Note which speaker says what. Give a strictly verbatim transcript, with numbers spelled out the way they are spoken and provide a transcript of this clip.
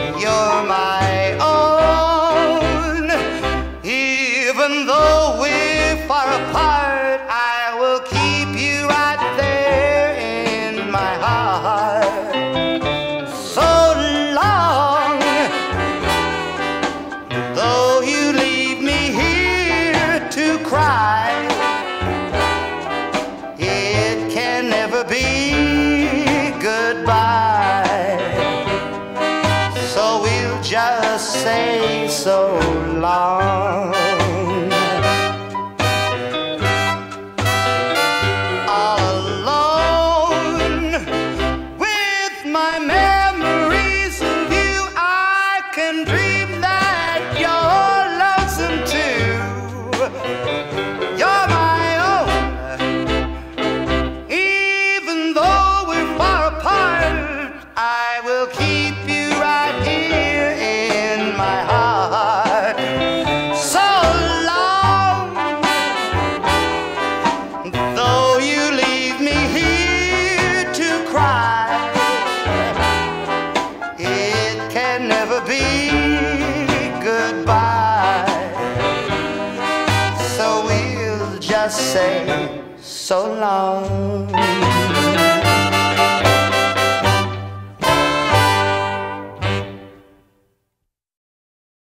Speaker 1: you're my own. Even though we're far apart, I will keep you right there in my heart. So long, though you leave me here to cry, it can never be goodbye. So we'll just say so long. All alone with my memories of you, I can dream that you're lonesome too. You're my own. Even though we're far apart, I will keep you right here in my heart. So long, though you leave me here to cry, it can never be goodbye. So we'll just say so long.